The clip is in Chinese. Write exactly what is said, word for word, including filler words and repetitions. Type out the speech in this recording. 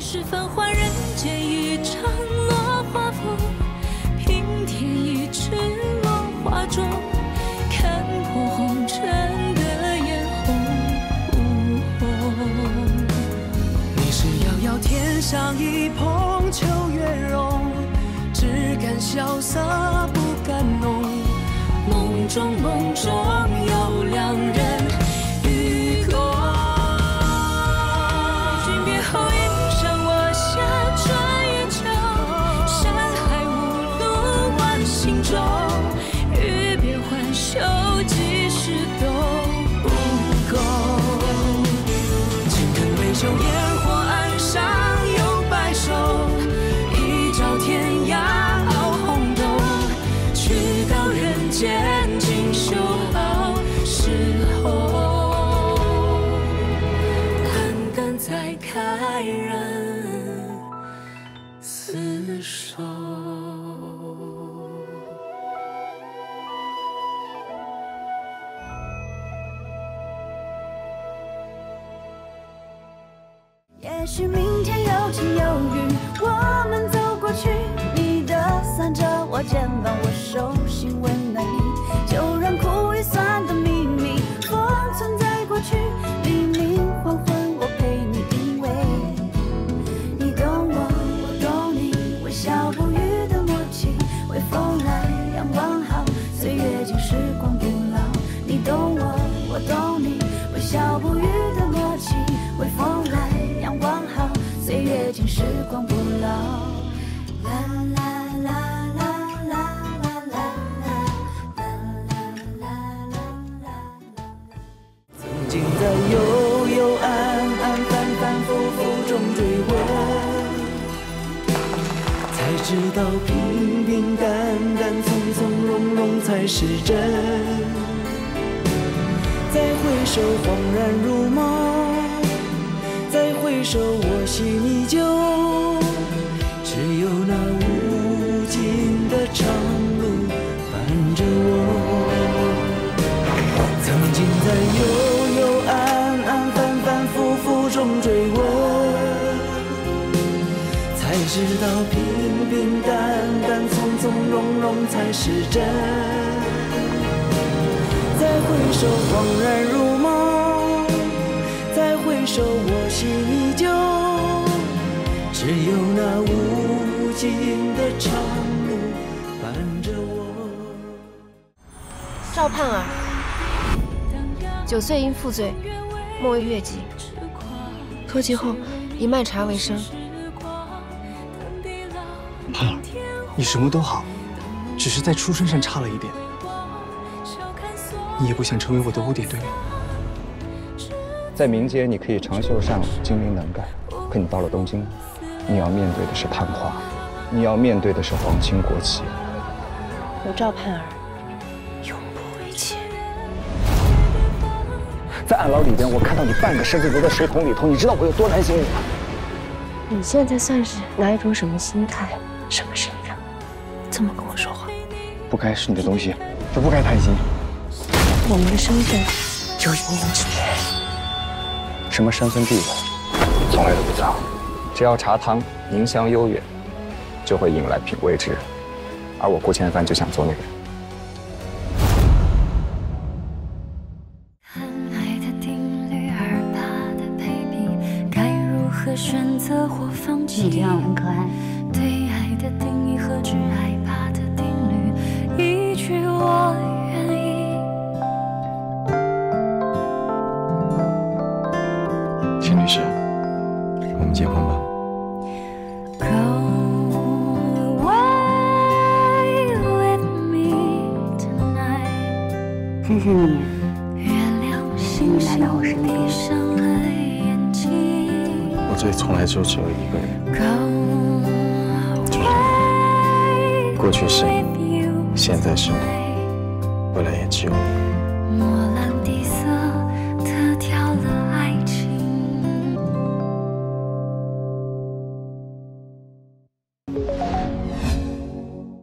是繁华人间一场落花风，平添一池落花中，看破红尘的眼红。 你是遥遥天上一捧秋月容，只敢萧瑟不敢浓。梦中梦中有两人与共。君别后一场我下穿越秋，山海无路万心中。欲别还休，几时都不够。轻看微秀烟火岸上有白首，一朝天涯傲红豆。去到人间锦绣好时候，敢敢再开人厮守。 也许明天有晴有雨，我们走过去，你的伞遮我肩膀，我手心温暖你，就让苦与酸的秘密封存在过去。黎明黄昏我陪你，因为你懂我，我懂你，微笑不语的默契，微风来阳光好，岁月静时光不老。你懂我，我懂你，微笑不语的默契，微风来阳光好，岁月静时光不老。啦啦啦啦啦啦啦啦啦啦啦。 曾经在幽幽暗暗、反反复复中追问，才知道平平淡淡、从从容容才是真。再回首，恍然如梦。再回首，我心依旧，只有那无尽的长路伴着我。曾经在幽幽暗暗、反反复复中追问，才知道平平淡淡、从从容容才是真。再回首，恍然如梦。再回首，我心依旧，只有那无尽的长路伴着我。 赵盼儿，九岁因负罪，莫为越级。脱籍后以卖茶为生。 盼儿，你什么都好，只是在出身上差了一点。你也不想成为我的污点，对吗？ 在民间，你可以长袖善舞、精明能干，可你到了东京，你要面对的是攀华，你要面对的是皇亲国戚。 我赵盼儿，永不为妾。 在暗牢里边，我看到你半个身子游在水桶里头，你知道我有多担心你吗？ 你现在算是哪一种什么心态，什么身份，这么跟我说话？ 不该是你的东西，就不该贪心。 我们的身份就一念之间。 什么身份地位，从来都不脏。只要茶汤凝香悠远，就会引来品味之人。而我顾千帆就想做那个人。 看爱的定律，而怕的卑鄙，该如何选择或放弃？ 你这样很可爱。 对爱的定义和只害怕的定律，一句我愿意。 秦律师，我们结婚吧。 谢谢你，请你来到我身边。 我这里从来就只有一个人，就是你。过去是你，现在是你，未来也只有你。 墨蓝底色。